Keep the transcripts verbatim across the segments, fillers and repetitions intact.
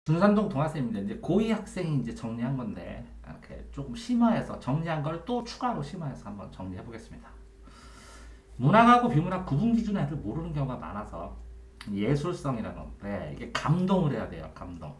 준산동 동화쌤입니다. 이제 고이 학생이 이제 정리한 건데 이렇게 조금 심화해서 정리한 걸 또 추가로 심화해서 한번 정리해 보겠습니다. 문학하고 비문학 구분 기준 애들 모르는 경우가 많아서 예술성이라는 건데 이게 감동을 해야 돼요. 감동.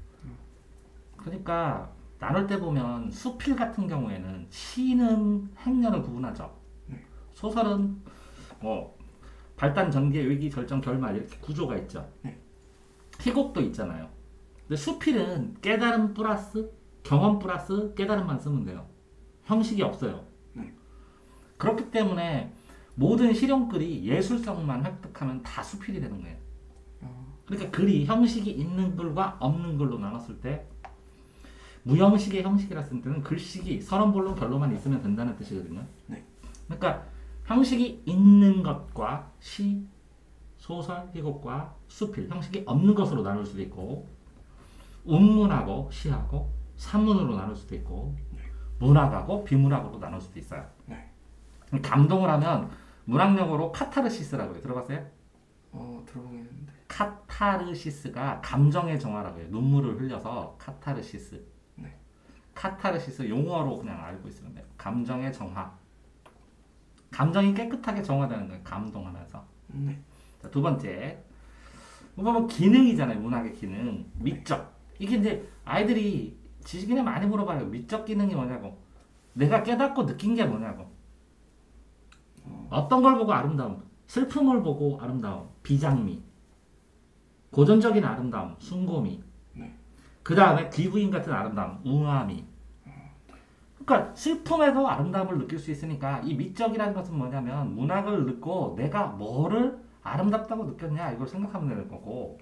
그러니까 나눌 때 보면 수필 같은 경우에는 시는 행렬을 구분하죠. 소설은 뭐 발단, 전개, 위기, 절정, 결말 이렇게 구조가 있죠. 희곡도 있잖아요. 근데 수필은 깨달음 플러스 경험 플러스 깨달음만 쓰면 돼요. 형식이 없어요. 네. 그렇기 때문에 모든 실용글이 예술성만 획득하면 다 수필이 되는 거예요. 어. 그러니까 글이 형식이 있는 글과 없는 글로 나눴을 때 무형식의 형식이라 쓸 때는 글식이 서론본론 결로만 있으면 된다는 뜻이거든요. 네. 그러니까 형식이 있는 것과 시, 소설, 희곡과 수필, 형식이 없는 것으로 나눌 수도 있고 운문하고 시하고 산문으로 나눌 수도 있고 문학하고 비문학으로 나눌 수도 있어요. 네. 감동을 하면 문학용어로 카타르시스라고 해요. 들어봤어요? 어, 들어보긴 했는데. 카타르시스가 감정의 정화라고 해요. 눈물을 흘려서 카타르시스. 네. 카타르시스 용어로 그냥 알고 있으면 돼요. 감정의 정화. 감정이 깨끗하게 정화되는 거예요. 감동하면서. 네. 자, 두 번째. 보면 기능이잖아요. 문학의 기능. 미적. 이게 이제 아이들이 지식인에 많이 물어봐요. 미적 기능이 뭐냐고. 내가 깨닫고 느낀 게 뭐냐고. 어떤 걸 보고 아름다움. 슬픔을 보고 아름다움. 비장미. 고전적인 아름다움. 숭고미. 네. 그 다음에 귀부인 같은 아름다움. 우아미. 그러니까 슬픔에서 아름다움을 느낄 수 있으니까 이 미적이라는 것은 뭐냐면 문학을 듣고 내가 뭐를 아름답다고 느꼈냐 이걸 생각하면 되는 거고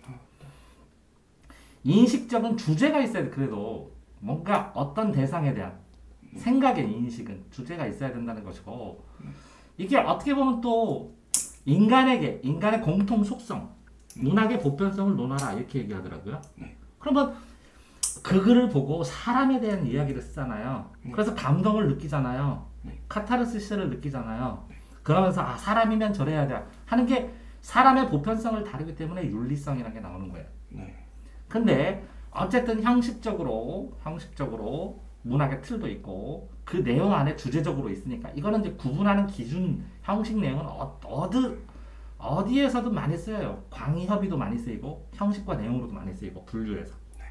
인식적인 주제가 있어야 돼. 그래도 뭔가 어떤 대상에 대한 생각의 인식은 주제가 있어야 된다는 것이고 이게 어떻게 보면 또 인간에게 인간의 공통 속성 문학의 보편성을 논하라 이렇게 얘기하더라고요. 그러면 그 글을 보고 사람에 대한 이야기를 쓰잖아요. 그래서 감동을 느끼잖아요. 카타르시스를 느끼잖아요. 그러면서 아 사람이면 저래야 돼 하는 게 사람의 보편성을 다루기 때문에 윤리성이라는 게 나오는 거예요. 근데 어쨌든 형식적으로 형식적으로 문학의 틀도 있고 그 내용 안에 주제적으로 있으니까 이거는 이제 구분하는 기준 형식 내용은 어, 어디 어디에서든 많이 쓰여요. 광의협의도 많이 쓰이고 형식과 내용으로도 많이 쓰이고 분류해서.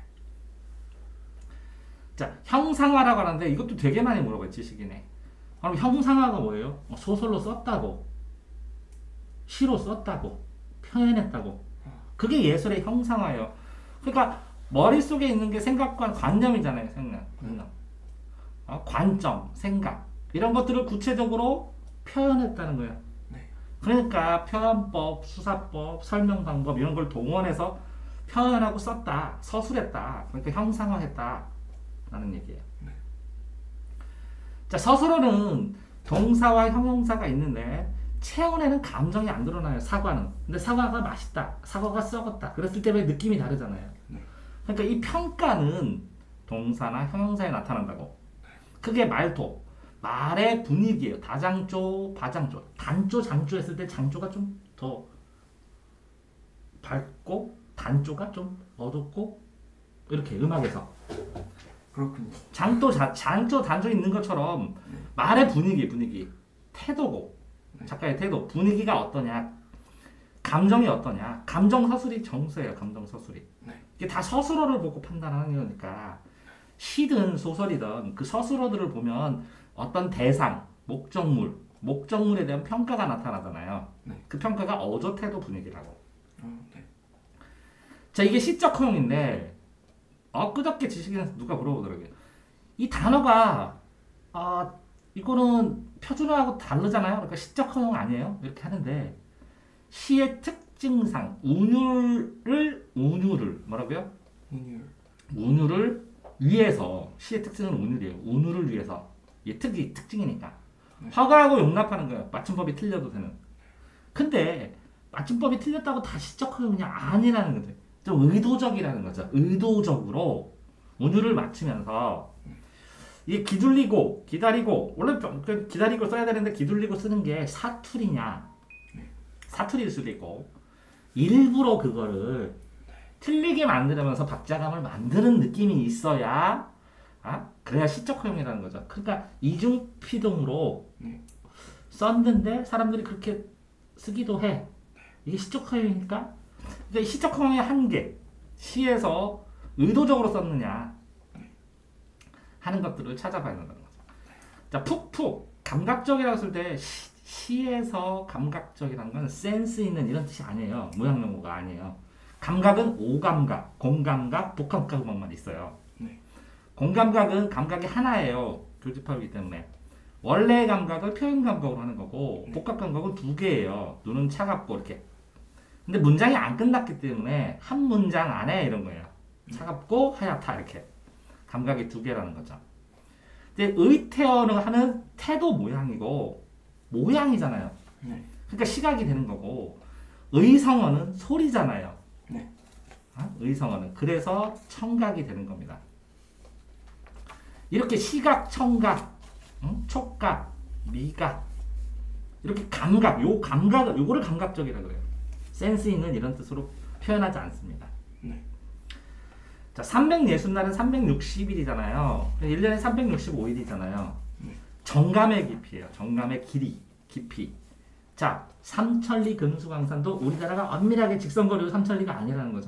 자 형상화라고 하는데 이것도 되게 많이 물어봐요. 지식인에. 그럼 형상화가 뭐예요? 소설로 썼다고 시로 썼다고 표현했다고 그게 예술의 형상화예요. 그러니까 머릿속에 있는 게 생각과 관념이잖아요. 생각, 관념. 어, 관점, 생각 이런 것들을 구체적으로 표현했다는 거예요. 네. 그러니까 표현법, 수사법, 설명 방법 이런 걸 동원해서 표현하고 썼다, 서술했다, 그러니까 형상화했다 라는 얘기예요. 네. 자 서술어는 동사와 형용사가 있는데 체온에는 감정이 안 드러나요. 사과는. 근데 사과가 맛있다. 사과가 썩었다. 그랬을 때 느낌이 다르잖아요. 그러니까 이 평가는 동사나 형용사에 나타난다고. 그게 말도. 말의 분위기예요. 다장조, 바장조. 단조, 장조 했을 때 장조가 좀 더 밝고 단조가 좀 어둡고 이렇게 음악에서. 그렇군요. 장도, 자, 장조, 단조 있는 것처럼 말의 분위기, 분위기. 태도고. 작가의 태도, 분위기가 어떠냐, 감정이 어떠냐, 감정 서술이 정수예요. 감정 서술이. 네. 이게 다 서술어를 보고 판단하는 거니까 시든 소설이든 그 서술어들을 보면 어떤 대상, 목적물, 목적물에 대한 평가가 나타나잖아요. 네. 그 평가가 어조, 태도, 분위기라고. 어, 네. 자 이게 시적 허용인데 엊그저께 지식인에서 누가 물어보더라고요. 이 단어가 어, 이거는 표준어하고 다르잖아요. 그러니까 시적 허용 아니에요? 이렇게 하는데 시의 특징상 운율을 운율을 뭐라고요? 운율. 운율을 위해서 시의 특징은 운율이에요. 운율을 위해서 이게 특이 특징이니까 네. 허가하고 용납하는 거예요. 맞춤법이 틀려도 되는. 근데 맞춤법이 틀렸다고 다 시적 허용이 아니라는 거죠. 좀 의도적이라는 거죠. 의도적으로 운율을 맞추면서 이게 기둘리고 기다리고 원래 기다리고 써야 되는데 기둘리고 쓰는 게 사투리냐 사투리일 수도 있고 일부러 그거를 틀리게 만들면서 박자감을 만드는 느낌이 있어야 아? 그래야 시적 허용이라는 거죠. 그러니까 이중피동으로 네. 썼는데 사람들이 그렇게 쓰기도 해. 이게 시적 허용이니까. 그러니까 시적 허용의 한계. 시에서 의도적으로 썼느냐 하는 것들을 찾아봐야 된다는 거죠. 자, 푹푹 감각적이라고 했을 때 시, 시에서 감각적이라는 건 센스 있는 이런 뜻이 아니에요. 모양 용어가 아니에요. 감각은 오감각, 공감각, 복합감각만 있어요. 네. 공감각은 감각이 하나예요. 교집합이기 때문에. 원래의 감각을 표현 감각으로 하는 거고, 복합 감각은 두 개예요. 눈은 차갑고 이렇게. 근데 문장이 안 끝났기 때문에 한 문장 안에 이런 거예요. 차갑고 하얗다 이렇게. 감각이 두 개라는 거죠. 근데 의태어는 하는 태도 모양이고 모양이잖아요. 네. 그러니까 시각이 되는 거고 의성어는 소리잖아요. 네. 어? 의성어는 그래서 청각이 되는 겁니다. 이렇게 시각, 청각, 응? 촉각, 미각 이렇게 감각, 요 감각, 요거를 감각적이라 그래요. 센스 있는 이런 뜻으로 표현하지 않습니다. 네. 자, 삼백육십 날은 삼백육십 일이잖아요. 일 년에 삼백육십오 일이잖아요. 네. 정감의 깊이에요. 정감의 길이, 깊이. 자, 삼천리 금수강산도 우리나라가 엄밀하게 직선거리로 삼천리가 아니라는 거죠.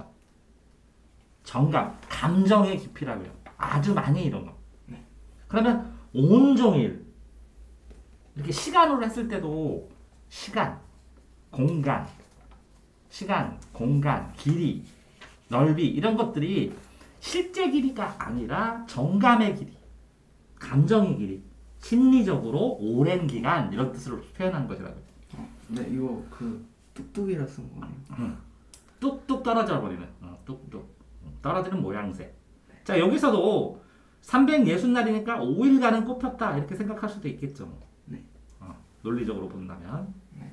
정감, 감정의 깊이라고요. 아주 많이 이런 거. 네. 그러면 온종일 이렇게 시간으로 했을 때도 시간, 공간, 시간, 공간, 길이, 넓이 이런 것들이 실제 길이가 아니라 정감의 길이, 감정의 길이, 심리적으로 오랜 기간 이런 뜻으로 표현한 것이라고요. 어, 네, 이거 그 뚝뚝이라 쓴 거네요. 응. 뚝뚝 떨어져 버리는 어, 뚝뚝 떨어지는 모양새. 자, 여기서도 삼백육십 날이니까 오 일간은 꼽혔다 이렇게 생각할 수도 있겠죠. 네. 어, 논리적으로 본다면. 네.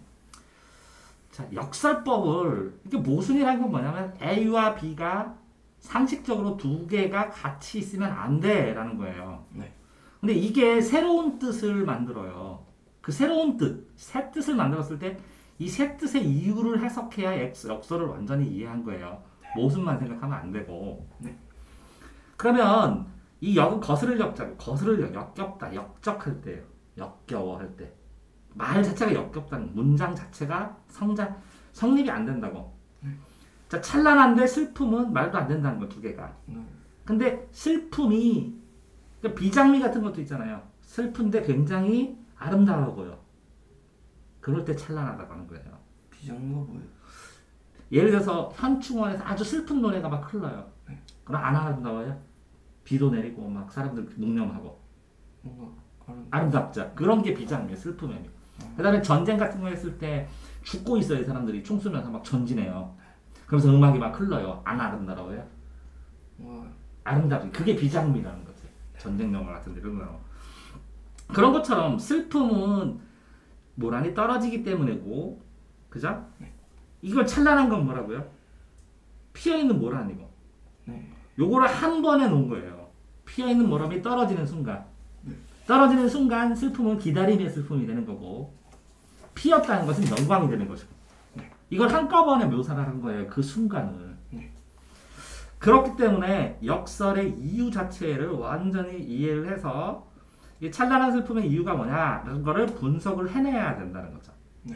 자, 역설법을 이게 모순이라는 건 뭐냐면 A와 B가 상식적으로 두 개가 같이 있으면 안 돼라는 거예요. 네. 근데 이게 새로운 뜻을 만들어요. 그 새로운 뜻, 새 뜻을 만들었을 때 이 새 뜻의 이유를 해석해야 역설을 완전히 이해한 거예요. 모순만 생각하면 안 되고. 네. 그러면 이 역은 거스를 역자고 거스를 역, 역겹다, 역적할 때예요. 역겨워할 때. 말 자체가 역겹다는 문장 자체가 성장 성립이 안 된다고. 네. 자, 찬란한데 슬픔은 말도 안 된다는 거 두 개가. 네. 근데 슬픔이 그러니까 비장미 같은 것도 있잖아요. 슬픈데 굉장히 아름다워 보여. 그럴 때 찬란하다고 하는 거예요. 비장미가 뭐예요? 예를 들어서 현충원에서 아주 슬픈 노래가 막 흘러요. 네. 그럼 안 아름다워요? 비도 내리고 막 사람들 묵념하고 뭔가 아름. 아름답죠. 그런 게 비장미예요. 슬픔이에요. 어. 그 다음에 전쟁 같은 거 했을 때 죽고 있어요. 이 사람들이 총 쏘면서 막 전진해요. 그러면서 음악이 막 흘러요. 안 아름다워요? 와. 아름답지. 그게 비장미라는 거지. 전쟁 영화 같은 데 이런 거. 그런 것처럼 슬픔은 모란이 떨어지기 때문이고, 그죠? 네. 이걸 찬란한 건 뭐라고요? 피어있는 모란이고. 네. 요거를 한 번에 놓은 거예요. 피어있는 모란이 떨어지는 순간. 네. 떨어지는 순간 슬픔은 기다림의 슬픔이 되는 거고, 피었다는 것은 영광이 되는 것이고. 네. 이걸 한꺼번에 묘사를 한 거예요. 그 순간을. 네. 그렇기 때문에 역설의 이유 자체를 완전히 이해를 해서 이 찬란한 슬픔의 이유가 뭐냐라는 거를 분석을 해내야 된다는 거죠. 네.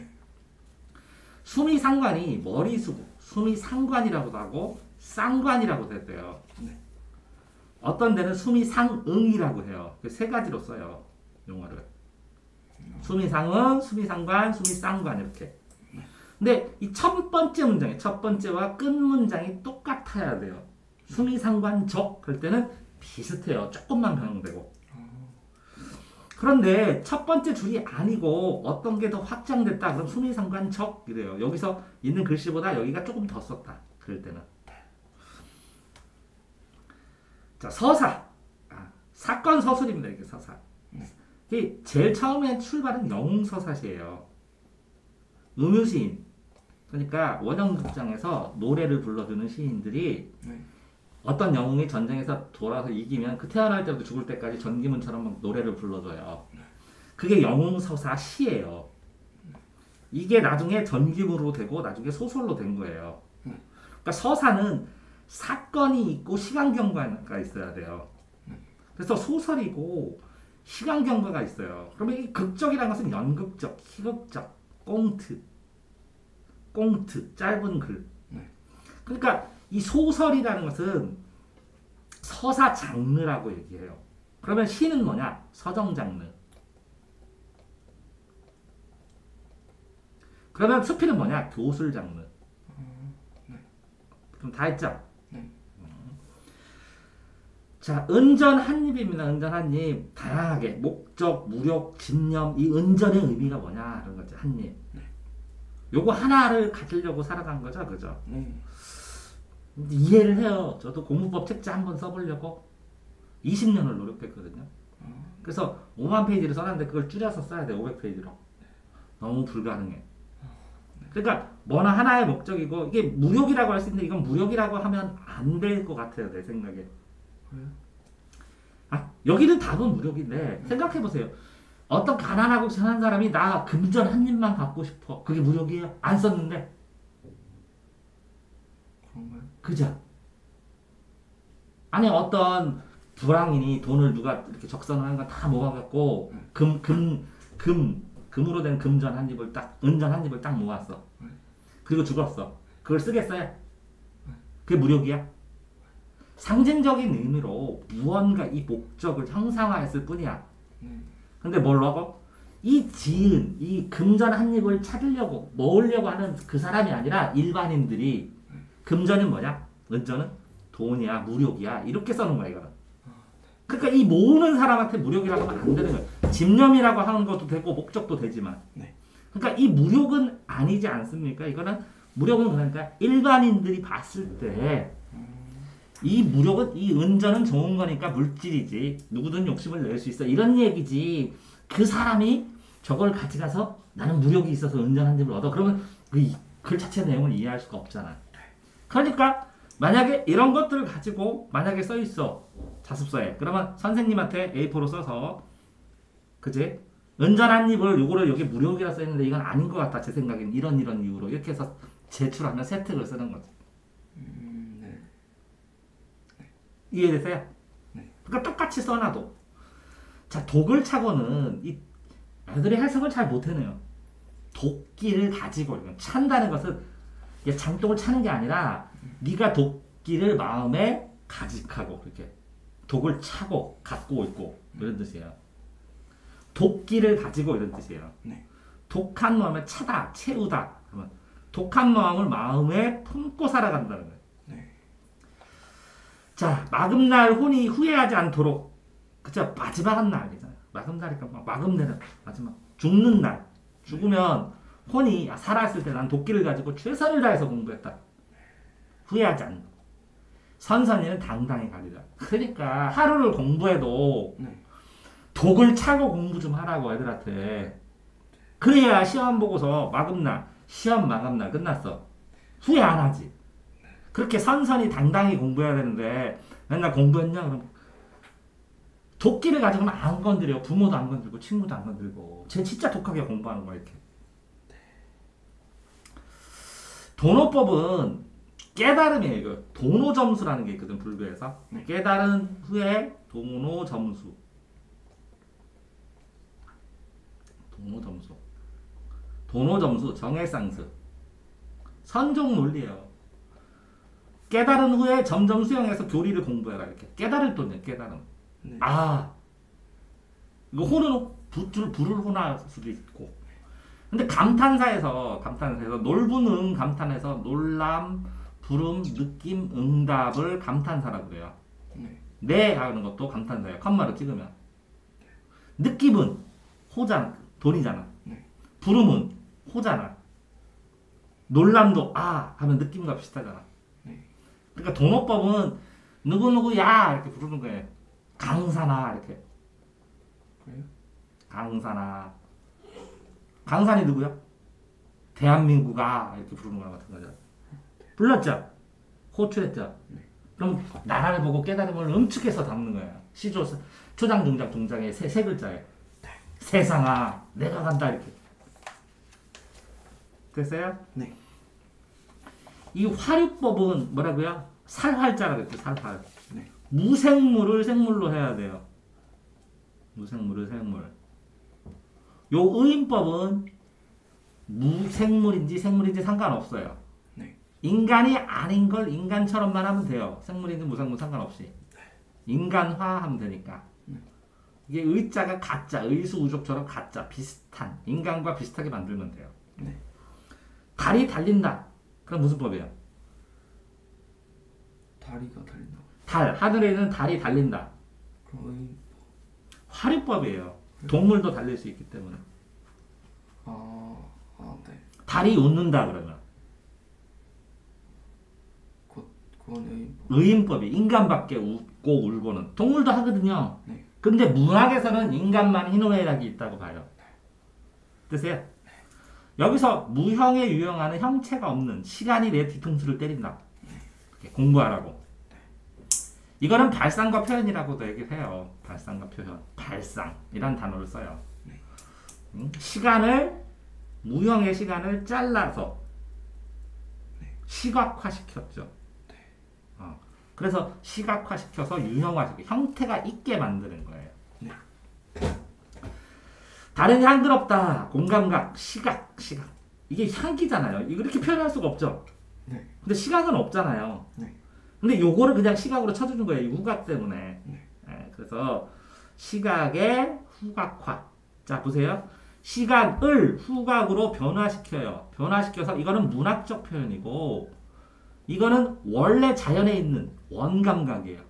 수미상관이 머리수고, 수미상관이라고도 하고 쌍관이라고도 했대요. 네. 어떤 데는 수미상응이라고 해요. 세 가지로 써요. 용어를. 수미상응, 수미상관, 수미쌍관 이렇게. 근데 이 첫 번째 문장에 첫 번째와 끝 문장이 똑같아야 돼요. 수미상관적 할 때는 비슷해요. 조금만 변형되고. 그런데 첫 번째 줄이 아니고 어떤 게 더 확장됐다. 그럼 수미상관적 이래요. 여기서 있는 글씨보다 여기가 조금 더 썼다. 그럴 때는. 자, 서사. 아, 사건 서술입니다. 이게 서사. 이게 제일 처음에 출발은 영웅서사시예요. 음유시인. 그러니까 원형극장에서 노래를 불러주는 시인들이 네. 어떤 영웅이 전쟁에서 돌아서 이기면 그 태어날 때부터 죽을 때까지 전기문처럼 막 노래를 불러줘요. 그게 영웅서사 시예요. 이게 나중에 전기문으로 되고 나중에 소설로 된 거예요. 그러니까 서사는 사건이 있고 시간 경과가 있어야 돼요. 그래서 소설이고 시간 경과가 있어요. 그러면 이 극적이라는 것은 연극적, 희극적, 꽁트, 꽁트, 짧은 글. 그러니까 이 소설이라는 것은 서사 장르라고 얘기해요. 그러면 시는 뭐냐? 서정 장르. 그러면 수필은 뭐냐? 교술 장르. 그럼 다 했죠? 네. 자, 은전 한입입니다. 은전 한입. 다양하게 목적, 무력, 집념, 이 은전의 의미가 뭐냐 이런 거죠. 한입. 네. 요거 하나를 가지려고 살아간 거죠, 그죠? 네. 이해를 해요. 저도 공부법 책자 한번 써보려고 이십 년을 노력했거든요. 그래서 오만 페이지를 써놨는데 그걸 줄여서 써야 돼. 오백 페이지로. 너무 불가능해. 그러니까 뭐나 하나의 목적이고 이게 무력이라고 할 수 있는데 이건 무력이라고 하면 안 될 것 같아요. 내 생각에. 아, 여기는 답은 무력인데 생각해보세요. 어떤 가난하고 천한 사람이 나 금전 한 입만 갖고 싶어. 그게 무력이에요? 안 썼는데. 그런가요? 그죠? 아니 어떤 불황인이 돈을 누가 이렇게 적선을 하는 거 다 모아갖고 금, 금, 금, 금으로 된 금전 한 입을 딱, 은전 한 입을 딱 모았어. 그리고 죽었어. 그걸 쓰겠어요? 그게 무력이야? 상징적인 의미로 무언가 이 목적을 형상화했을 뿐이야. 근데 뭘 하고? 이 지은, 이 금전 한 입을 찾으려고, 모으려고 하는 그 사람이 아니라 일반인들이 금전은 뭐냐? 은전은 돈이야, 무력이야. 이렇게 써는 거야, 이거는. 그러니까 이 모으는 사람한테 무력이라고 하면 안 되는 거예요. 집념이라고 하는 것도 되고, 목적도 되지만. 네. 그러니까 이 무력은 아니지 않습니까? 이거는, 무력은 그러니까 일반인들이 봤을 때, 이 무력은, 이 은전은 좋은 거니까 물질이지. 누구든 욕심을 낼 수 있어. 이런 얘기지. 그 사람이 저걸 가져가서 나는 무력이 있어서 은전 한 입을 얻어. 그러면 그 글 자체 내용을 이해할 수가 없잖아. 그러니까 만약에 이런 것들을 가지고 만약에 써 있어. 자습서에. 그러면 선생님한테 에이 포로 써서 그지? 은전 한 입을 요거를 여기 무력이라 써 있는데 이건 아닌 것 같다. 제 생각엔 이런 이런 이유로 이렇게 해서 제출하면 세특을 쓰는 거지. 음, 네. 이해되세요? 네. 그러니까 똑같이 써놔도. 자, 독을 차고는 이 애들이 해석을 잘 못해내요. 도끼를 가지고 이건 찬다는 것은 이게 장독을 차는 게 아니라 네가 도끼를 마음에 가직하고 이렇게 독을 차고 갖고 있고 이런 뜻이에요. 도끼를 가지고 이런 뜻이에요. 네. 독한 마음에 차다, 채우다. 그러면 독한 마음을 마음에 품고 살아간다는 거예요. 네. 자, 마금날 혼이 후회하지 않도록. 그쵸? 마지막 한 날이잖아요. 마금날이니까 마금내는 마지막. 죽는 날. 죽으면 혼이 살아있을 때 난 도끼를 가지고 최선을 다해서 공부했다. 후회하지 않는. 선선이는 당당히 가리라. 그러니까 하루를 공부해도 네. 독을 차고 공부 좀 하라고 애들한테. 그래야 시험 보고서 마감날, 시험 마감날 끝났어. 후회 안 하지. 그렇게 선선히 당당히 공부해야 되는데 맨날 공부했냐? 그럼 도끼를 가지고는 안 건드려. 부모도 안 건들고 친구도 안 건들고. 쟤 진짜 독하게 공부하는 거야 이렇게. 도노법은 깨달음이에요. 이거 도노점수라는 게 있거든 불교에서. 깨달은 후에 도노점수. 도노점수. 도노점수 정해상수. 선종 논리예요. 깨달은 후에 점점 수용해서 교리를 공부해라 이렇게. 깨달을 돈이에요. 깨달음. 네. 아 이거 호는 불을 불을 호날 수도 있고. 근데 감탄사에서 감탄사에서 놀부능 감탄해서 놀람, 부름, 느낌, 응답을 감탄사라고 그래요. 네. 네 하는 것도 감탄사예요. 컴마를 찍으면. 느낌은 호잖아. 돈이잖아. 네. 부름은 호잖아. 놀람도 아 하면 느낌과 비슷하잖아. 네. 그러니까 도노법은 누구누구야 이렇게 부르는 거예요. 강사나 이렇게. 그래요? 강사나. 강산이 누구야? 대한민국아 이렇게 부르는 거랑 같은 거죠. 불렀죠? 호출했죠? 네. 그럼 나라를 보고 깨달음을 음축해서 담는 거야. 시조 초장 중장 중장의 세, 세 글자에 네. 세상아 내가 간다 이렇게. 됐어요? 네. 이 화류법은 뭐라고요? 살활자라고 했죠. 살활. 네. 무생물을 생물로 해야 돼요. 무생물을 생물. 요 의인법은 무생물인지 생물인지 상관없어요. 네. 인간이 아닌 걸 인간처럼만 하면 돼요. 생물인지 무생물 상관없이. 인간화하면 되니까. 이게 의자가 가짜, 의수우족처럼 가짜, 비슷한, 인간과 비슷하게 만들면 돼요. 네. 달이 달린다. 그럼 무슨 법이에요? 다리가 달린다. 달, 하늘에 있는 달이 달린다. 그럼 화류법이에요. 동물도 달릴 수 있기 때문에. 아, 아, 네. 달이 웃는다 그러면. 곧 그건 의인법. 의인법이 인간밖에 웃고 울고는 동물도 하거든요. 네. 근데 문학에서는 인간만 희노애락이 있다고 봐요. 됐어요? 여기서 무형에 유형하는 형체가 없는 시간이 내 뒤통수를 때린다. 이렇게 공부하라고. 이거는 발상과 표현이라고도 얘기해요. 발상과 표현. 발상이란 단어를 써요. 음? 시간을 무형의 시간을 잘라서 시각화시켰죠. 어. 그래서 시각화시켜서 유형화시켜 형태가 있게 만드는 거예요. 네. 다른 향기롭다. 공감각, 시각, 시각. 이게 향기잖아요. 이거 이렇게 표현할 수가 없죠. 네. 근데 시각은 없잖아요. 네. 근데 요거를 그냥 시각으로 쳐주는 거예요. 이 후각 때문에. 네. 예, 그래서 시각의 후각화. 자 보세요. 시각을 후각으로 변화시켜요. 변화시켜서 이거는 문학적 표현이고 이거는 원래 자연에 있는 원감각이에요.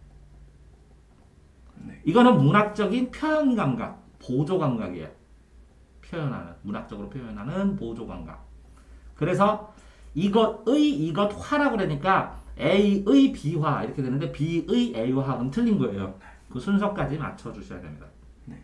네. 이거는 문학적인 표현감각, 보조감각이에요. 표현하는, 문학적으로 표현하는 보조감각. 그래서 이것의 이것화라고 그러니까 A의 B화 이렇게 되는데 B의 A화는 틀린 거예요. 그 순서까지 맞춰주셔야 됩니다. 네.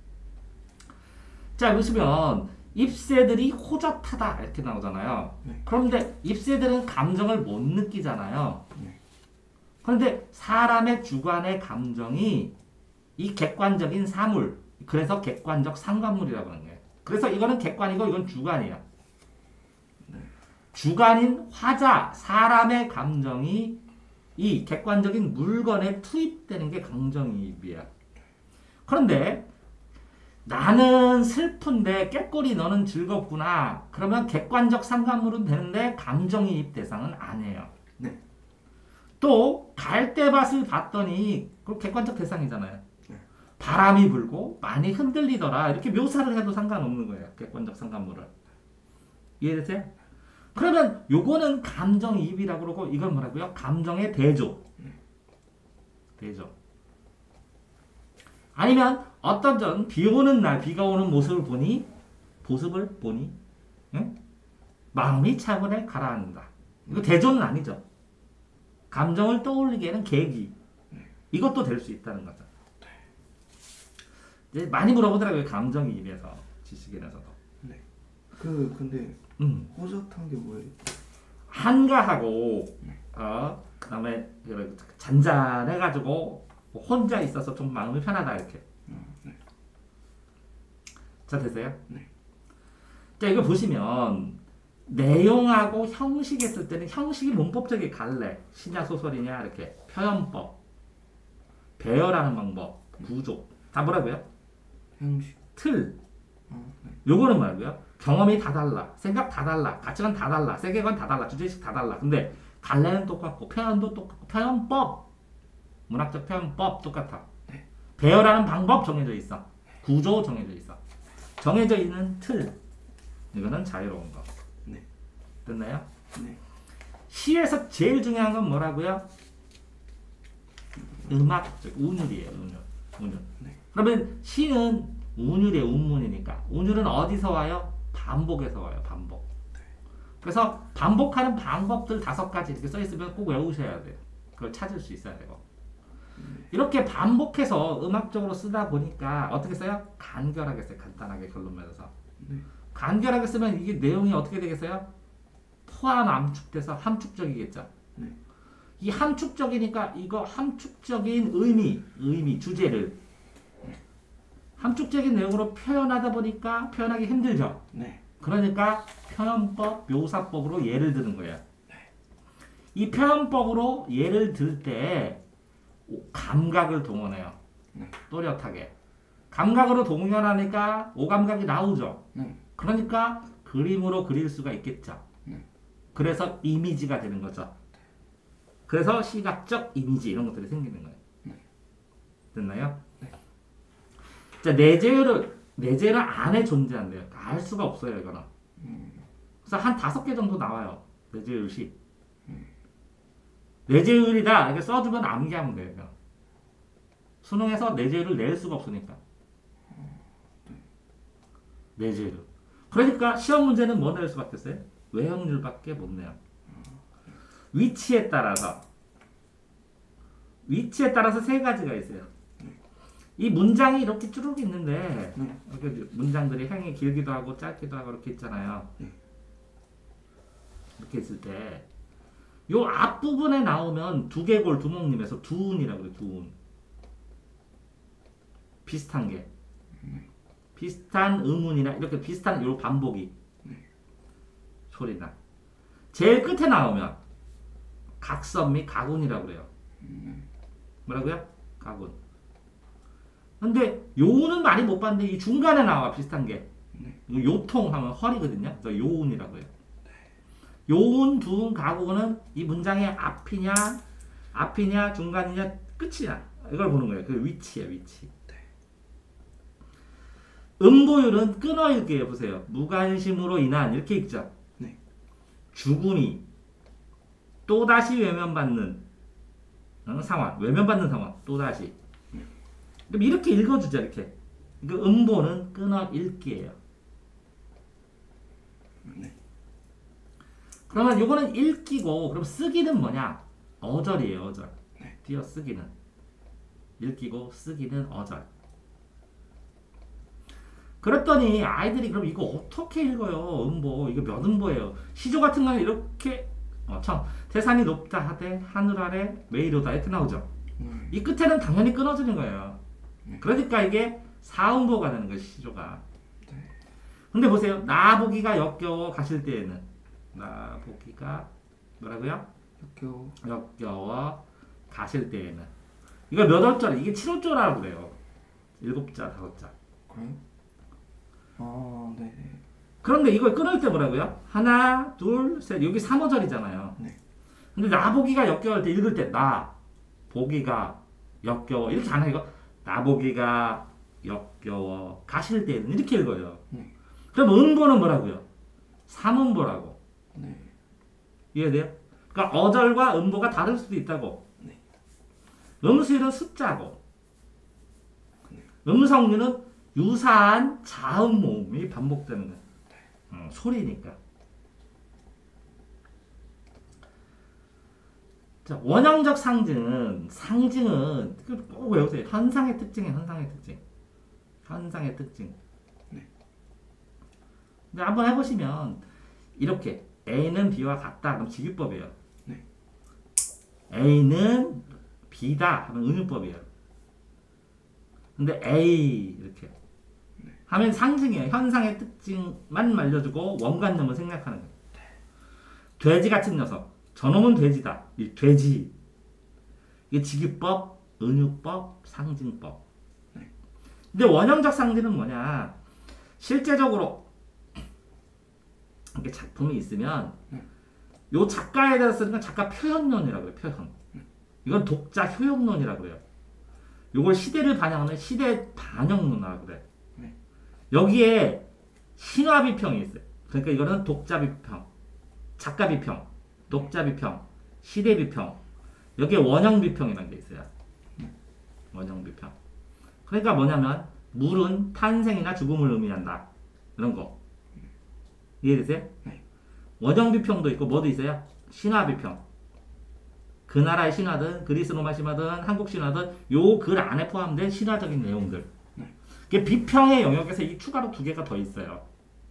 자 보시면 잎새들이 호젓하다 이렇게 나오잖아요. 네. 그런데 잎새들은 감정을 못 느끼잖아요. 네. 그런데 사람의 주관의 감정이 이 객관적인 사물, 그래서 객관적 상관물이라고 하는 거예요. 그래서 이거는 객관이고 이건 주관이야. 네. 주관인 화자, 사람의 감정이 이 객관적인 물건에 투입되는 게 감정이입이야. 그런데 나는 슬픈데 깨꼬리 너는 즐겁구나. 그러면 객관적 상관물은 되는데 감정이입 대상은 아니에요. 네. 또 갈대밭을 봤더니 그 객관적 대상이잖아요. 네. 바람이 불고 많이 흔들리더라. 이렇게 묘사를 해도 상관없는 거예요. 객관적 상관물을. 이해되세요? 그러면 요거는 감정이입이라고 그러고 이건 뭐라고요? 감정의 대조. 대조. 아니면 어떤 전 비 오는 날 비가 오는 모습을 보니 모습을 보니 응? 마음이 차분해 가라앉는다. 이거 대조는 아니죠. 감정을 떠올리게 하는 계기. 이것도 될 수 있다는 거죠. 이제 많이 물어보더라고요. 감정이입에서 지식인에서도. 네. 그 근데 음. 호젓한 게 뭐예요? 한가하고 어 그다음에 잔잔해가지고 혼자 있어서 좀 마음이 편하다 이렇게. 어, 네. 자 됐어요? 네. 자 이거 보시면 내용하고 형식 했을 때는 형식이 문법적인 갈래 시냐 소설이냐 이렇게 표현법 배열하는 방법 구조 다 뭐라고요? 형식. 틀 어, 네. 요거는 뭐라고요? 경험이 다 달라 생각 다 달라 가치관 다 달라 세계관 다 달라 주제의식 다 달라 근데 갈래는 똑같고 표현도 똑같고 표현법 문학적 표현법 똑같아. 네. 배열하는 방법 정해져 있어. 구조 정해져 있어. 정해져 있는 틀. 이거는 자유로운 거. 네. 됐나요? 네. 시에서 제일 중요한 건 뭐라고요? 음악적 운율이에요. 운율. 운율. 네. 그러면 시는 운율의 운문이니까 운율은 어디서 와요? 반복에서 와요. 반복. 네. 그래서 반복하는 방법들 다섯 가지 이렇게 써 있으면 꼭 외우셔야 돼요. 그걸 찾을 수 있어야 되고. 이렇게 반복해서 음악적으로 쓰다 보니까 어떻게 써요? 간결하게 써요. 간단하게 결론 맺어서. 네. 간결하게 쓰면 이게 내용이 어떻게 되겠어요? 포함 암축돼서 함축적이겠죠. 네. 이 함축적이니까 이거 함축적인 의미, 의미, 주제를 함축적인 내용으로 표현하다 보니까 표현하기 힘들죠. 네. 그러니까 표현법, 묘사법으로 예를 드는 거예요. 이 표현법으로 예를 들 때 감각을 동원해요. 네. 또렷하게. 감각으로 동원하니까 오감각이 나오죠. 네. 그러니까 그림으로 그릴 수가 있겠죠. 네. 그래서 이미지가 되는 거죠. 그래서 시각적 이미지 이런 것들이 생기는 거예요. 네. 됐나요? 네. 자, 내재율을 내재율 안에 존재한대요. 알 수가 없어요, 이거는. 음. 그래서 한 다섯 개 정도 나와요. 내재율이. 음. 내재율이다 이렇게 써주면 암기하면 돼요. 이거. 수능에서 내재율을 낼 수가 없으니까. 내재율. 그러니까 시험 문제는 뭐 낼 수밖에 없어요? 외형률밖에 못 내요. 위치에 따라서 위치에 따라서 세 가지가 있어요. 이 문장이 이렇게 쭉 있는데 이렇게 문장들이 행이 길기도 하고 짧기도 하고 이렇게 있잖아요. 이렇게 있을 때 요 앞부분에 나오면 두개골 두목님에서 두운이라고 그래요. 두운. 비슷한 게 비슷한 의문이나 이렇게 비슷한 요 반복이 소리나 제일 끝에 나오면 각선 및 가군이라고 그래요. 뭐라고요? 가군. 근데 요는 많이 못 봤는데 이 중간에 나와 비슷한 게 요통 하면 허리거든요. 그래서 요운이라고 해요. 요운, 두운, 가군은 이 문장의 앞이냐 앞이냐 중간이냐 끝이냐 이걸 보는 거예요. 그 위치에 위치. 음보율은 끊어읽기에 보세요. 무관심으로 인한 이렇게 읽죠. 네. 죽음이 또다시 외면받는 어, 상황. 외면받는 상황. 또다시. 네. 그럼 이렇게 읽어주죠. 이렇게. 그 음보는 끊어읽기예요. 네. 그러면 요거는 읽기고 그럼 쓰기는 뭐냐? 어절이에요. 어절. 네. 띄어쓰기는. 읽기고 쓰기는 어절. 그랬더니 아이들이 그럼 이거 어떻게 읽어요? 음보. 이거 몇 음보예요? 시조 같은 거는 이렇게 어, 참 태산이 높다 하되 하늘 아래 메이로다 이렇게 나오죠. 음. 이 끝에는 당연히 끊어지는 거예요. 음. 그러니까 이게 사음보가 되는 거예요. 시조가. 네. 근데 보세요. 나보기가 역겨워 가실 때에는 나보기가 뭐라고요? 역겨워. 역겨워 가실 때에는 이거 몇 월절? 이게 칠 월절이라고 그래요. 일곱 자, 다섯 자. 그래요? 아, 네. 그런데 이걸 끊을 때 뭐라고요? 하나, 둘, 셋. 여기 삼 어절이잖아요. 네. 근데 나보기가 역겨울 때 읽을 때 나 보기가 역겨워 이렇게 안 해요. 이거 나보기가 역겨워 가실 때는 이렇게 읽어요. 네. 그럼 음보는 뭐라고요? 삼음보라고. 네. 이해돼요? 그러니까 어절과 음보가 다를 수도 있다고. 네. 음수율은 숫자고. 네. 음성률은 유사한 자음 모음이 반복되는 거예요. 음, 소리니까. 자, 원형적 상징은 상징은 꼭 외우세요. 현상의 특징이에요. 현상의 특징. 현상의 특징. 네. 근데 한번 해보시면 이렇게 A는 B와 같다. 그럼 직유법이에요. 네. A는 B다. 하면 은유법이에요. 근데 A 이렇게 하면 상징이에요. 현상의 특징만 알려주고 원관념을 생략하는 거예요. 돼지 같은 녀석. 저놈은 돼지다. 이 돼지. 이게 직유법, 은유법, 상징법. 근데 원형적 상징은 뭐냐? 실제적으로 이렇게 작품이 있으면 요 작가에 대해서 쓰는 건 작가 표현론이라고 해요. 표현. 이건 독자 효용론이라고 해요. 요걸 시대를 반영하는 시대 반영론이라고 그래. 여기에 신화 비평이 있어요. 그러니까 이거는 독자 비평, 작가 비평, 독자 비평, 시대 비평. 여기에 원형 비평이라는 게 있어요. 원형 비평. 그러니까 뭐냐면 물은 탄생이나 죽음을 의미한다. 이런 거. 이해되세요? 네. 원형 비평도 있고 뭐도 있어요? 신화 비평. 그 나라의 신화든 그리스 로마 신화든 한국 신화든 요 글 안에 포함된 신화적인 내용들. 비평의 영역에서 이 추가로 두 개가 더 있어요.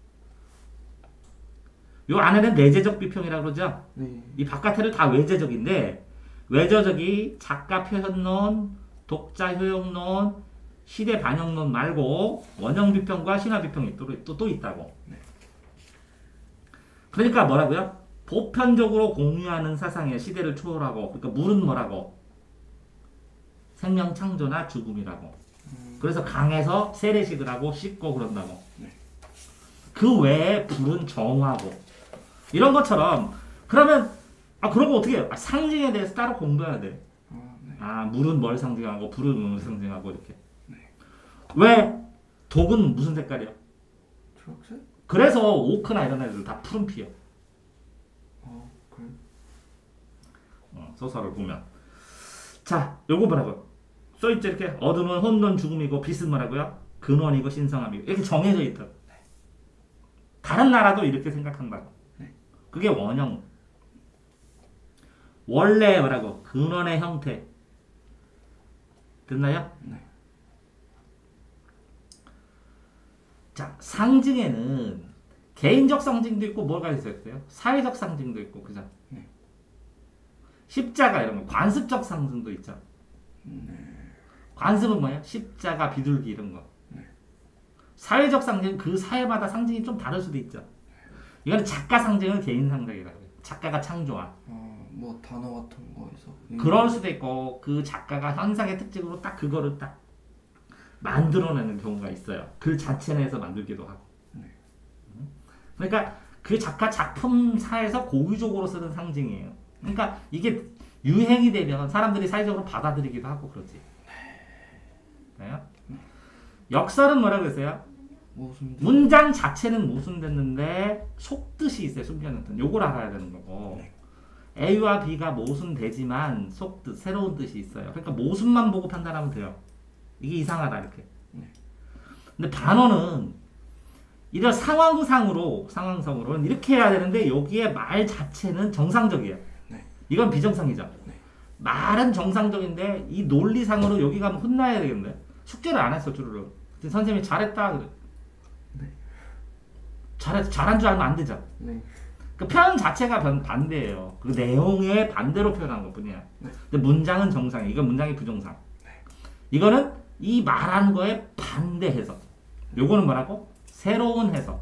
요 안에는 내재적 비평이라고 그러죠? 네. 이 바깥에는 다 외재적인데 외재적이 작가 표현론, 독자 효용론, 시대 반영론 말고 원형 비평과 신화 비평이 또, 또, 또 있다고. 네. 그러니까 뭐라고요? 보편적으로 공유하는 사상이에요. 시대를 초월하고. 그러니까 물은 뭐라고? 생명 창조나 죽음이라고. 그래서 강에서 세례식을 하고 씻고 그런다고. 그 외에 불은 정화고. 이런 것처럼 그러면 아 그런 거 어떻게 해요? 아, 상징에 대해서 따로 공부해야 돼. 아, 네. 아 물은 뭘 상징하고 불은 뭘 상징하고 이렇게. 네. 왜 독은 무슨 색깔이야? 초록색? 그래서 오크나 이런 애들 다 푸른 피야. 어, 그래. 어, 소설을 보면. 자, 요거 뭐라고? 써있죠 이렇게. 어둠은 혼돈 죽음이고 빛은 뭐라고요? 근원이고 신성함이고. 이렇게 정해져 있다. 다른 나라도 이렇게 생각한다고. 네. 그게 원형. 원래 뭐라고? 근원의 형태. 됐나요? 네. 자, 상징에는 개인적 상징도 있고 뭐가 있었어요? 사회적 상징도 있고, 그죠? 네. 십자가 이런 거, 관습적 상징도 있죠. 네. 관습은 뭐예요? 십자가, 비둘기 이런 거. 네. 사회적 상징은 그 사회마다 상징이 좀 다를 수도 있죠. 이거는 작가 상징은 개인 상징이라고 해요. 작가가 창조한. 어, 뭐 단어 같은 거에서. 그럴 수도 있고 그 작가가 현상의 특징으로 딱 그거를 딱 만들어내는 경우가 있어요. 글 자체 내에서 만들기도 하고. 네. 그러니까 그 작가 작품사에서 고유적으로 쓰는 상징이에요. 그러니까 이게 유행이 되면 사람들이 사회적으로 받아들이기도 하고 그러지. 네. 역설은 뭐라고 했어요? 무슨 문장 자체는 모순됐는데 속뜻이 있어요. 숨겨놓던. 요걸 알아야 되는 거고. 네. A와 B가 모순되지만 속뜻, 새로운 뜻이 있어요. 그러니까 모순만 보고 판단하면 돼요. 이게 이상하다 이렇게. 네. 근데 단어는 이런 상황상으로 상황상으로는 이렇게 해야 되는데 여기에 말 자체는 정상적이에요. 네. 이건 비정상이죠. 네. 말은 정상적인데 이 논리상으로 여기 가면 혼나야 되겠는데 숙제를 안 했어 주르르. 근데 선생님이 잘했다 그래. 네. 잘했 잘한 줄 알면 안 되죠. 네. 그 표현 자체가 변, 반대예요. 그 내용에 반대로 표현한 것뿐이야. 네. 근데 문장은 정상이에요. 이건 문장이 부정상. 네. 이거는 이 말한 거에 반대 해석. 요거는 뭐라고? 새로운 해석.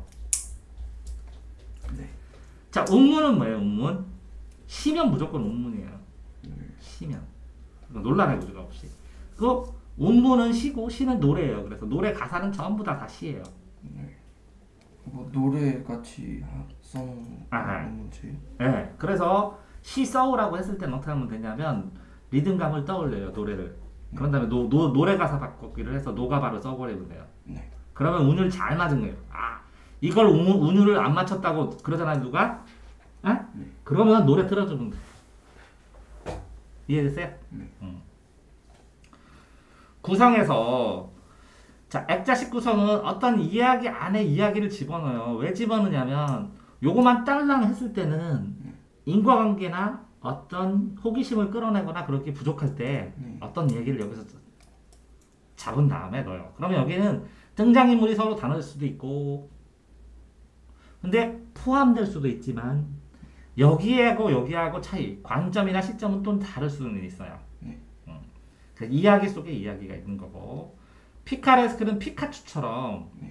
네. 자, 음문은 뭐예요? 음문? 시면 무조건 음문이에요. 네. 시면. 논란의 구조가 없이. 그 음문은 시고 시는 노래예요. 그래서 노래 가사는 전부 다, 다 시예요. 네. 뭐 노래 같이 써놓은 아하. 문제예요? 네. 그래서 시 써오라고 했을 때는 어떻게 하면 되냐면 리듬감을 떠올려요. 노래를. 그런 다음에 노, 노, 노래 가사 바꾸기를 해서 노가바로 써버리면 돼요. 네. 그러면 운율 잘 맞은 거예요. 아, 이걸 운, 운율을 안 맞췄다고 그러잖아요, 누가? 에? 네. 그러면 노래 틀어주면 돼. 이해됐어요? 네. 음. 구성에서 자, 액자식 구성은 어떤 이야기 안에 이야기를 집어넣어요. 왜 집어넣냐면 요거만 딸랑 했을 때는 인과관계나 어떤 호기심을 끌어내거나 그렇게 부족할 때 네. 어떤 얘기를 여기서 잡은 다음에 넣어요. 그러면 여기는 등장인물이 서로 다를 수도 있고 근데 포함될 수도 있지만 여기하고 여기하고 차이, 관점이나 시점은 또 다를 수는 있어요. 네. 음. 그 이야기 속에 이야기가 있는 거고 피카레스크는 피카츄처럼 네.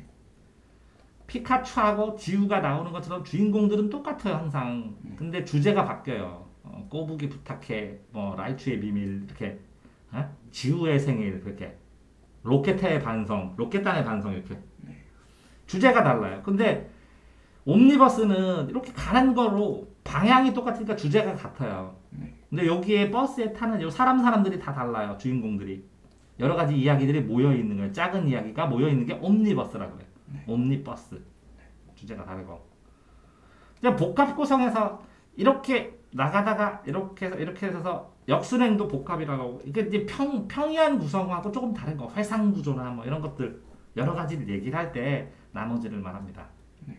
피카츄하고 지우가 나오는 것처럼 주인공들은 똑같아요 항상. 네. 근데 주제가 바뀌어요. 어, 꼬부기 부탁해, 뭐 라이츄의 비밀 이렇게, 어? 지우의 생일 그렇게, 로켓의 반성, 로켓단의 반성 이렇게 네. 주제가 달라요. 근데 옴니버스는 이렇게 가는 거로 방향이 똑같으니까 주제가 같아요. 네. 근데 여기에 버스에 타는 요 사람 사람들이 다 달라요. 주인공들이 여러 가지 이야기들이 모여 있는 거예요. 작은 이야기가 모여 있는 게 옴니버스라고 그래요. 네. 옴니버스. 주제가 다르고. 그냥 복합 구성해서 이렇게 나가다가 이렇게 해서 이렇게 해서 역순행도 복합이라고 하고 이게 이제 평 평이한 구성하고 조금 다른 거 회상 구조나 뭐 이런 것들 여러 가지를 얘기를 할 때 나머지를 말합니다. 네.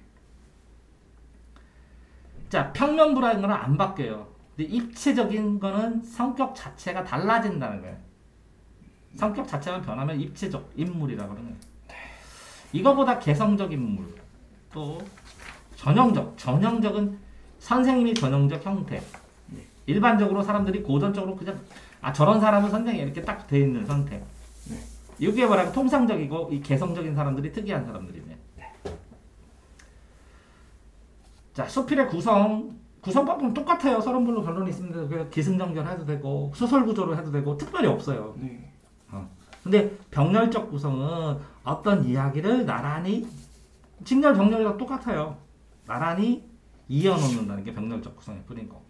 자, 평면부라는 거는 안 바뀌어요. 근데 입체적인 거는 성격 자체가 달라진다는 거예요. 성격 자체만 변하면 입체적 인물이라고 하는 거예요. 이거보다 개성적 인물, 또 전형적, 전형적은 선생님이 전형적 형태. 일반적으로 사람들이 고전적으로 그냥 아 저런 사람은 선생이 이렇게 딱 돼 있는 선택. 이게 뭐라고 통상적이고 이 개성적인 사람들이 특이한 사람들이네. 자, 수필의 구성 구성법은 똑같아요. 서론별로 결론이 있으면 되고 기승전결 해도 되고 소설 구조로 해도 되고 특별히 없어요. 네. 어. 근데 병렬적 구성은 어떤 이야기를 나란히 직렬 병렬이랑 똑같아요. 나란히 이어놓는다는 게 병렬적 구성의 뿌린 거.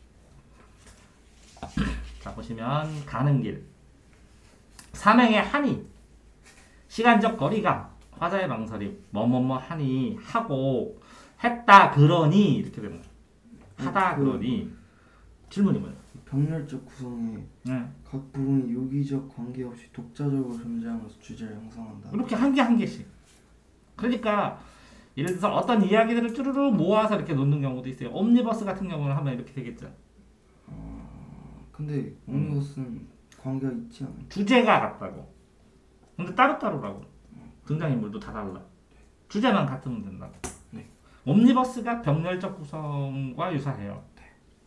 자 보시면 가는 길 삼행의 한이 시간적 거리감 화자의 망설임 뭐뭐뭐 하니 하고 했다 그러니 이렇게 되는 거예요. 하다 그 그러니 질문이 뭐예요? 병렬적 구성에 네. 각 부분이 유기적 관계없이 독자적으로 존재하면서 주제를 형성한다. 이렇게 한 개 한 개씩. 그러니까 예를 들어서 어떤 이야기들을 쭈루루 모아서 이렇게 놓는 경우도 있어요. 옴니버스 같은 경우는 하면 이렇게 되겠죠. 어, 근데 옴니버스는 관계가 있지 않아요? 주제가 같다고. 근데 따로따로라고. 등장인물도 다 달라. 주제만 같으면 된다고. 네. 옴니버스가 병렬적 구성과 유사해요. 네.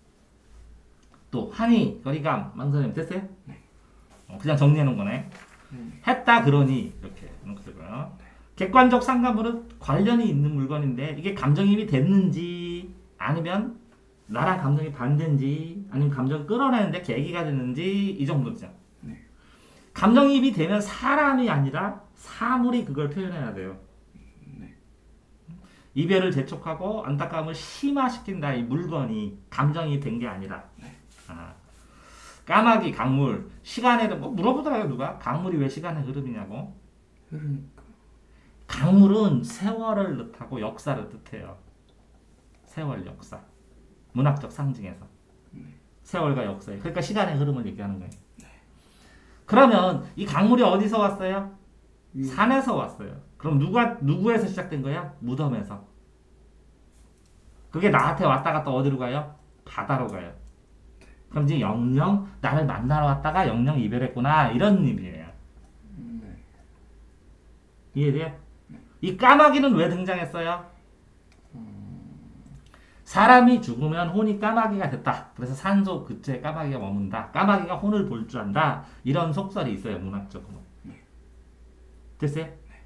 또 한이, 거리감, 망설임 됐어요? 네. 어, 그냥 정리해 놓은 거네. 네. 했다 그러니 이렇게 이렇게 되고요. 네. 객관적 상감으로 관련이 있는 물건인데 이게 감정이입이 됐는지 아니면 나랑 감정이 반대인지 아니면 감정을 끌어내는데 계기가 됐는지 이 정도죠. 네. 감정이입이 되면 사람이 아니라 사물이 그걸 표현해야 돼요. 네. 이별을 재촉하고 안타까움을 심화시킨다. 이 물건이 감정이 된 게 아니라. 네. 아. 까마귀, 강물, 시간에 뭐 물어보더라고요 누가? 강물이 왜 시간의 흐름이냐고. 흐르니까. 강물은 세월을 뜻하고 역사를 뜻해요. 세월, 역사. 문학적 상징에서. 네. 세월과 역사에. 그러니까 시간의 흐름을 얘기하는 거예요. 네. 그러면 이 강물이 어디서 왔어요? 위. 산에서 왔어요. 그럼 누가 누구에서 시작된 거야? 무덤에서. 그게 나한테 왔다가 또 어디로 가요? 바다로 가요. 그럼 이제 영영 나를 만나러 왔다가 영영 이별했구나 이런 의미예요. 네. 이해돼요? 이 까마귀는 왜 등장했어요? 사람이 죽으면 혼이 까마귀가 됐다. 그래서 산소 그체에 까마귀가 머문다. 까마귀가 혼을 볼 줄 안다. 이런 속설이 있어요. 문학적으로. 됐어요?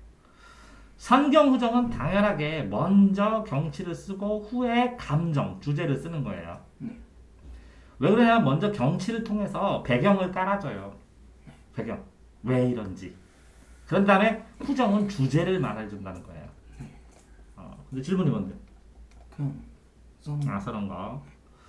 선경후정은 당연하게 먼저 경치를 쓰고 후에 감정, 주제를 쓰는 거예요. 왜 그러냐면 먼저 경치를 통해서 배경을 깔아줘요. 배경. 왜 이런지. 그런 다음에 후정은 주제를 말해준다는 거예요. 어, 근데 질문이 뭔데? 그냥 써. 아, 그런 거.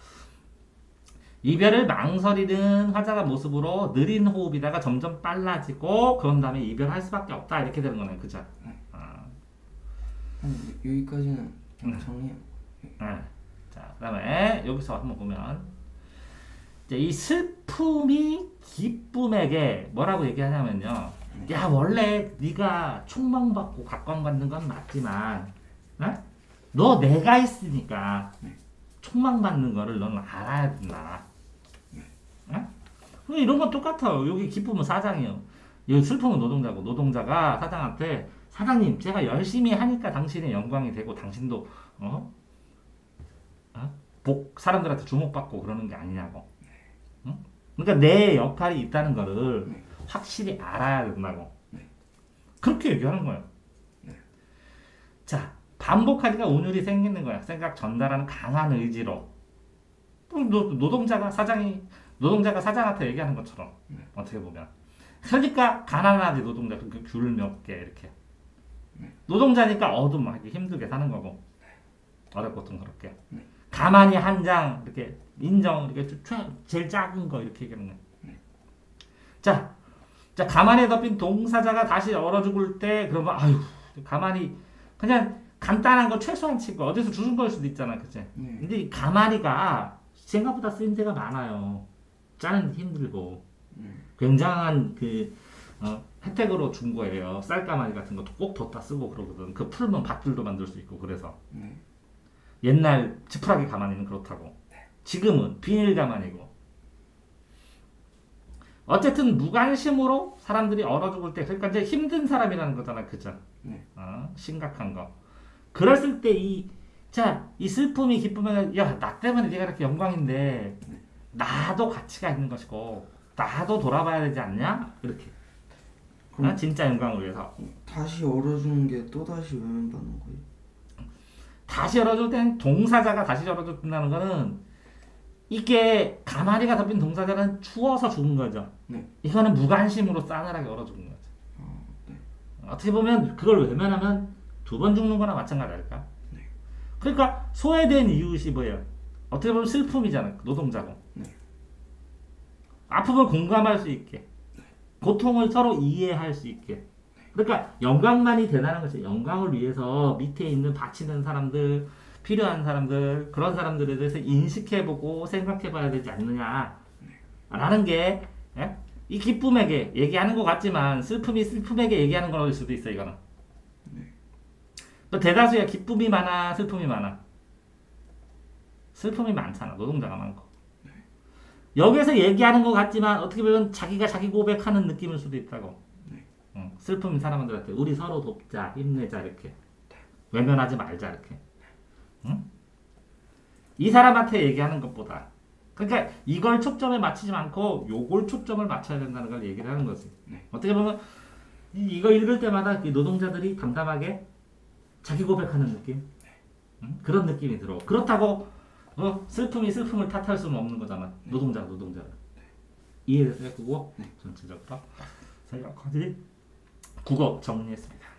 이별을 망설이는 화자가 모습으로 느린 호흡이다가 점점 빨라지고 그런 다음에 이별할 수밖에 없다 이렇게 되는 거네, 그죠? 아. 한 여기까지는 그냥 음. 정리해요. 아. 자, 그다음에 여기서 한번 보면 이제 이 슬픔이 기쁨에게 뭐라고 얘기하냐면요. 야 원래 네가 촉망받고 각광받는 건 맞지만, 어? 너 내가 있으니까 촉망받는 거를 너는 알아야 된다. 어? 이런 건 똑같아요. 여기 기쁨은 사장이요. 여기 슬픔은 노동자고 노동자가 사장한테 사장님 제가 열심히 하니까 당신의 영광이 되고 당신도 어? 어? 복 사람들한테 주목받고 그러는 게 아니냐고. 어? 그러니까 내 역할이 있다는 거를 확실히 알아야 된다고. 그렇게 얘기하는 거예요. 자, 반복하니까 운율이 생기는 거야. 생각 전달하는 강한 의지로. 또 노, 노동자가 사장이 노동자가 사장한테 얘기하는 것처럼 어떻게 보면. 그러니까 가난하지 노동자. 그 귤 몇 개 이렇게. 노동자니까 어둠하게 힘들게 사는 거고. 어렵거든 그렇게. 가만히 한 장 이렇게 인정 이렇게 최, 제일 작은 거 이렇게 얘기하는 거야. 자, 자 가만히 덮인 동사자가 다시 얼어 죽을 때 그러면 아유 가만히 그냥 간단한 거 최소한 치고 어디서 주운 걸 수도 있잖아, 그치? 네. 근데 이 가만히가 생각보다 쓰임새가 많아요. 짜는 힘들고 굉장한 그 어, 혜택으로 준 거예요. 쌀가마니 같은 것도 꼭 뒀다 쓰고 그러거든. 그 풀면 밭들도 만들 수 있고 그래서. 네. 옛날 지푸라기 가마니는 그렇다고. 지금은 비닐 가마니고. 어쨌든 무관심으로 사람들이 얼어 죽을 때 그러니까 이제 힘든 사람이라는 거잖아, 그죠? 네. 어, 심각한 거. 그랬을 때 이 자, 이 슬픔이 기쁨에 야, 나 때문에 네가 이렇게 영광인데 나도 가치가 있는 것이고 나도 돌아봐야 되지 않냐? 이렇게. 그럼 어? 진짜 영광을 위해서. 다시 얼어주는 게 또 다시 외면받는 거예요? 다시 열어줄 땐 동사자가 다시 열어준다는 거는 이게 가마리가 덮인 동사자는 추워서 죽은 거죠. 네. 이거는 무관심으로 싸늘하게 얼어 죽은 거죠. 어, 네. 어떻게 보면 그걸 외면하면 두 번 죽는 거나 마찬가지 아닐까? 네. 그러니까 소외된 이웃이 뭐예요? 어떻게 보면 슬픔이잖아요. 노동자고. 네. 아픔을 공감할 수 있게. 고통을 서로 이해할 수 있게. 그러니까 영광만이 대단한 것이 영광을 위해서 밑에 있는 바치는 사람들, 필요한 사람들, 그런 사람들에 대해서 인식해보고 생각해봐야 되지 않느냐 라는 게 예? 이 기쁨에게 얘기하는 것 같지만 슬픔이 슬픔에게 얘기하는 거일 수도 있어. 이거는 또 대다수야. 기쁨이 많아 슬픔이 많아? 슬픔이 많잖아. 노동자가 많고. 여기서 얘기하는 것 같지만 어떻게 보면 자기가 자기 고백하는 느낌일 수도 있다고. 응. 슬픔인 사람들한테 우리 서로 돕자, 힘내자 이렇게. 외면하지 말자 이렇게. 응? 이 사람한테 얘기하는 것보다. 그러니까 이걸 초점에 맞추지 않고 요걸 초점을 맞춰야 된다는 걸 얘기를 하는 거지. 네. 어떻게 보면 이, 이거 읽을 때마다 이 노동자들이 담담하게 자기 고백하는 느낌? 응? 그런 느낌이 들어. 그렇다고 어, 슬픔이 슬픔을 탓할 수는 없는 거잖아. 노동자 노동자를. 이해됐어요? 그거? 네. 전체적으로. 자, 여기까지 국어 정리했습니다.